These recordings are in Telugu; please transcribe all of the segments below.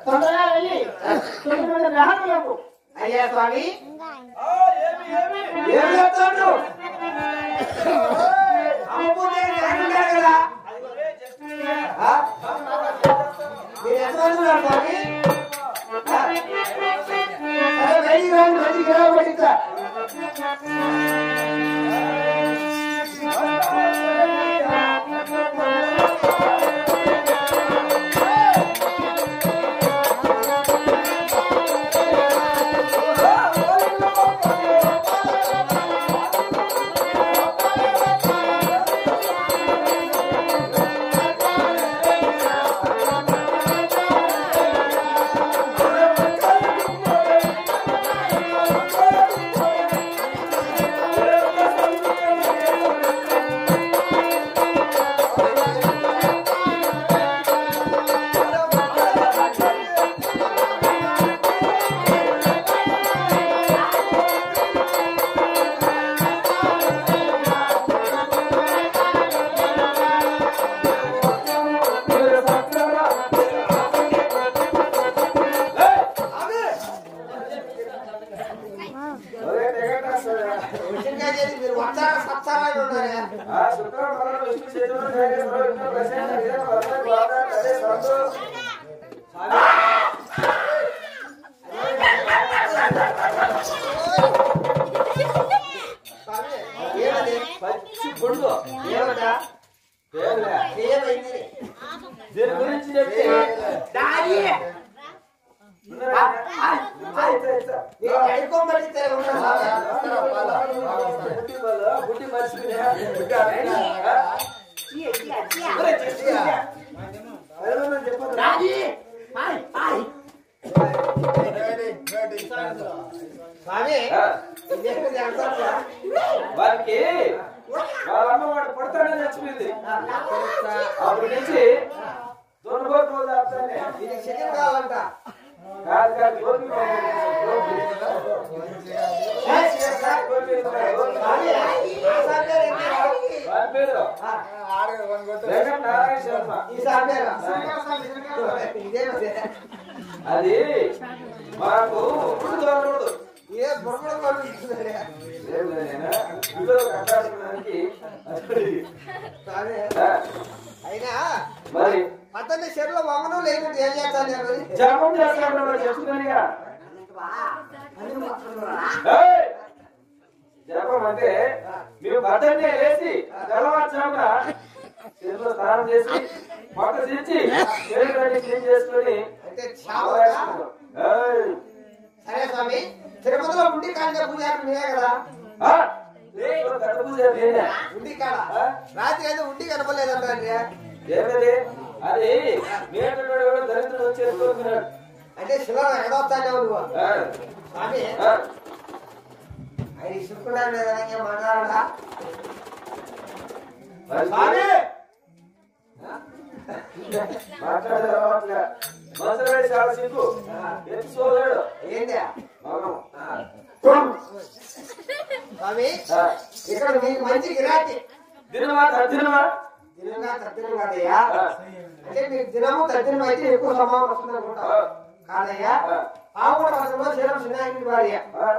తొందరగా వెళ్ళి 9 మంది గ్రహాలకు అయ్యా స్వామి ఏం చేస్తాడు కదా మీరు ఎంతమంది ఉన్నారు స్వామి మంచి గిరావు పట్టించా దీని గురించి చెప్తే బుద్ధి మర్చిపోయా వారికి వాళ్ళ అమ్మవాడు పడతాడని చచ్చిపోయింది అప్పటి నుంచి దొరబోతు రోజు కాదు కాదు నారాయణ శర్మ అది మాకు అయినా మరి అతన్ని చెరువులో వంగడం లేకుంటే ఏం చేస్తాను జపం చేస్తాడు చేస్తున్నానుగా జపం అంటే మేము బద్దన్నే వేసి తెల్లవారుజామున చెరువులో స్నానం చేసి మొక్క తెచ్చి క్లీన్ చేసుకుని సరే స్వామి తిరుపతిలో ఉండి కాంటే పూజ కదా ఉండి కాడ రాత్రి అయితే ఉండి కనపలేదంటే ఏమది అది దరిద్రుడు వచ్చేసుకుంటున్నాడు అంటే శివ ఎడవస్తానే నువ్వు స్వామి ఆయన శుక్రుడు మాట్లాడా మాట్లాడే మనసులో చాలా సిగ్గు ఎత్తుకోలేడు ఏంటి స్వామి ఇక్కడ మీకు మంచి గిరాకీ దినమా తద్దినమా దినంగా తద్దినం కాదయ్యా అంటే మీకు దినము తద్దినం అయితే ఎక్కువ సమయం వస్తుంది అనుకుంటా కాదయ్యా ఆవుడ వర్షంలో శ్రీరామ్ సినాయకుడి భార్య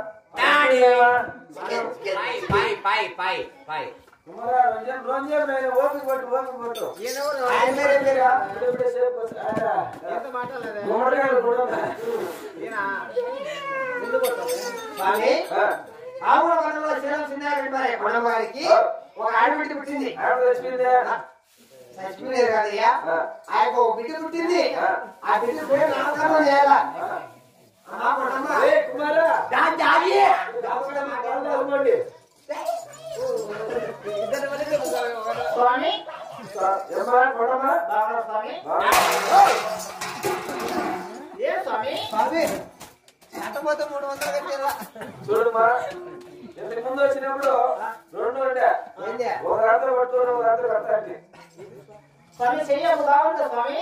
ఆవుడ వర్షంలో శ్రీరామ్ సినాయకుడి భార్య కొండవారికి ఒక ఆడబిడ్డ పుట్టింది చచ్చిపోలేదు కదయ్యా ఆయనకు ఒక బిడ్డ పుట్టింది ఆ బిడ్డ కూడా నామకరణం చేయాలా స్వామి ఏ స్వామి స్వామి ఎంతపోతే 300 కట్టేలా చూడమ్మా ఇంతకు ముందు వచ్చినప్పుడు 2 ఉండే ఒక రాత్రి పట్టుకుని ఒక రాత్రి కట్టాలి స్వామి చెయ్యకు బాగుంటుంది స్వామి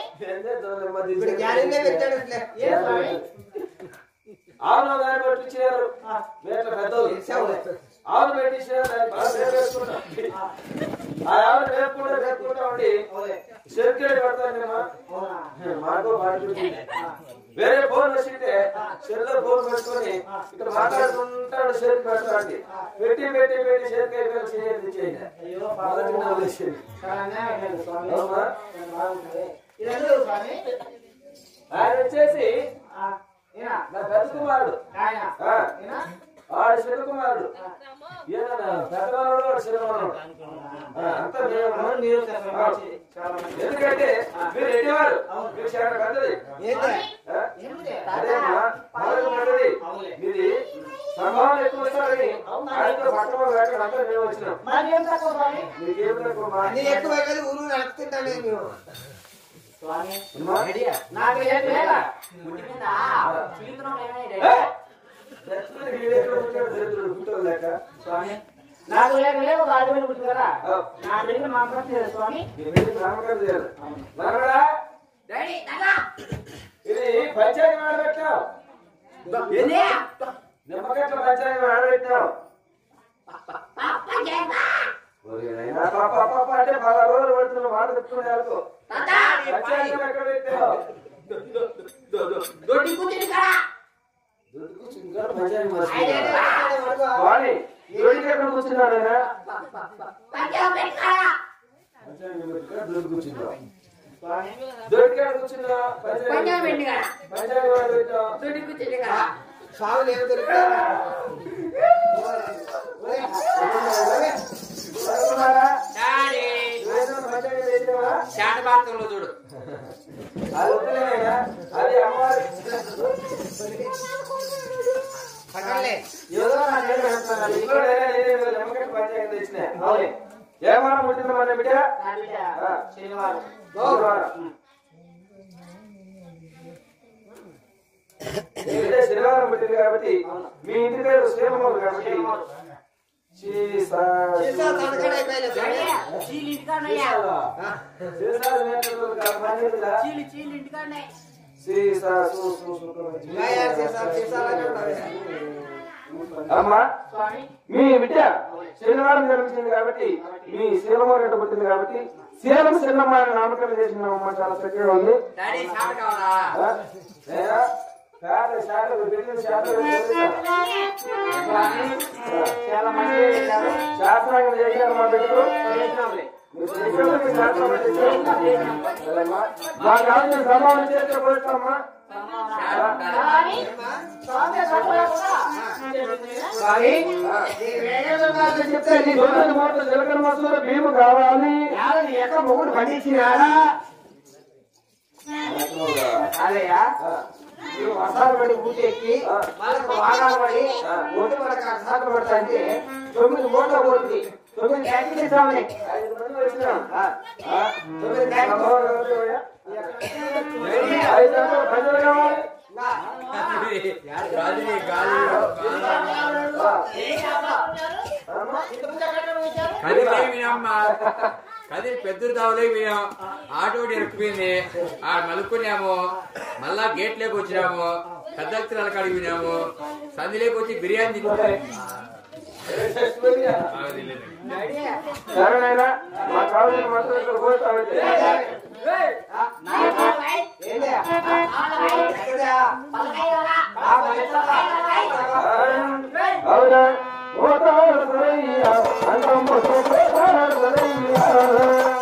ఏ స్వామి ఆవును దాన్ని పట్టించారు వేట్ల పెద్దలు ఆవును పెట్టించారు దాన్ని బాగా వేసుకుంటాం ఆ ఆవును వేపుకుంటా ఉండి చెరుకేడు పడతాను మాకు వేరే ఫోన్ వచ్చింటే సెల్లో ఫోన్ పెట్టుకొని ఇక్కడ మాట్లాడుకుంటాడు షేర్ పెడతాడు పెట్టి పెట్టి పెట్టి షేర్ చేయండి చేయండి అయ్యో మొదటి వదిలేసేయండి. చాలా అన్యాయం లేదు స్వామి. అవునా? బాగుంటుంది. ఇది ఎందుకు స్వామి? ఆయన వచ్చేసి ఈయన నా పెద్ద కుమారుడు ఆయన ఆ, ఈయన ఆడు చిన్న కుమారుడు ఈయన పెద్దవాడు వాడు చిన్నవాడు అంతా మేము అవును, మీరు మంచి చాలా మంచి. ఎందుకంటే మీరు ఎన్నివారు మీరు చాలా పెద్దది ఏంటి ఆ? ఏమిటి? అదే మొదటి పెద్దది మీది సంభావన ఎక్కువ వస్తారని ఆయనతో పట్టణం వేట అంతా మేము వచ్చినాం మరి ఏం తక్కువ స్వామి? మీకేం తక్కువ మా అన్ని ఎక్కువ కదా ఊరు నడుపుతుంటాను మేము స్వామి అమ్మా? నాకు ఏం లేదా? దరిద్రుడు వీడెక్కడ ఉంటాడు? దరిద్రుడు గుట్టలు లేక. స్వామి నాకు లేవు రాజు మీద పుట్టింది కదా నా బిడ్డకి మా అమ్మ లేదు స్వామి. మీ బిడ్డకి నామకరణం చేయాలి. మనవడా, ఇది పంచాయతీ ఆడబెట్టావు నిమ్మకట్ల పంచాయతీ ఆడబెట్టావు పాప అంటే 10 రోజులు పడుతున్న మాట చెప్తున్నా వాళ్ళకు పంచాయతీ ఎక్కడ పెట్టావు దొడ్డి కూర్చుని పంచాయతీ వాణి దొడ్డికి ఎక్కడ కూర్చున్నాడు ఆయన దొడ్డి కూర్చున్నావు స్వామి దొడ్డికి ఎక్కడ కూర్చున్నావు పంచాయతీ వాడు పెట్టావు సాగులు ఏమి దొరుకుతాయి శాటభారతంలో చూడు అది వద్దులేనా అది అమ్మవారి పక్కలే ఏదో నా నేను పెడుతున్నాను ఇంకోడైనా నేనే నిమ్మకట్ల పంచాయతీ తెచ్చినా అవునే ఏమన్నా పుట్టింది మన బిడ్డ నా బిడ్డ శనివారం శనివారం పుట్టింది కాబట్టి మీ ఇంటి పేరు శ్రీమూరు కాబట్టి అమ్మా స్వామి మీ బిడ్డ శనివారం జన్మించింది కాబట్టి మీ శీలమూరు పుట్టింది కాబట్టి శీలం చిన్నమ్మ అని నామకరణం చేసినామమ్మ చాలా చక్కగా ఉంది డాడీ శాట కావాలా చాలా మంచిగా పెట్టారు. శాస్త్రాంగం చేశారు మా బిడ్డకు చేసినాంలే. మాకు కావాల్సిన సంభావన చేస్తే పోయిస్తామమ్మా స్వామి స్వామి సర్వదా స్వామి చెప్తే నీ తొమ్మిది మూటల జీలకర్ర మసూర భీము కావాలి నీ ఎక్కడ మొగుడు పండించినారా అదయ్యా నువ్వు వర్షాలు పడి ఊటెక్కి వాళ్ళకు వాడాలు పడి ఒడ్డు వాళ్ళకి అర్థాలు పడతా అంటే 9 మూటలు పోతుంది 9 ప్యాకెట్లు ఇస్తామని 5 మంది వచ్చినాం 9 ప్యాకెట్లు ప్రజలు కావాలి కదిరి పెద్దరు తావులే పోయాం ఆటో ఎక్కిపోయింది ఆ మలుక్కున్నాము మళ్ళా గేట్లోకి వచ్చినాము పెద్దల కాడికి పోయినాము సంధిలోకి వచ్చి బిర్యానీ తింటాం సరేనైనా మా కావాల్సిన మాత్రం ఇక్కడ పోతామంటే అవునా ఓ తారయ్యా అంతమ్మ